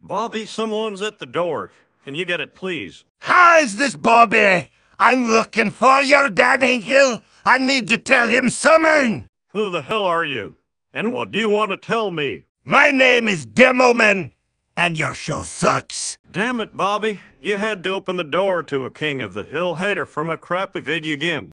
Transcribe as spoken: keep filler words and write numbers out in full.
Bobby, someone's at the door. Can you get it, please? How's this, Bobby? I'm looking for your daddy Hill. I need to tell him something. Who the hell are you? And what do you want to tell me? My name is Demoman, and your show sucks. Damn it, Bobby. You had to open the door to a king of the hill hater from a crappy video game.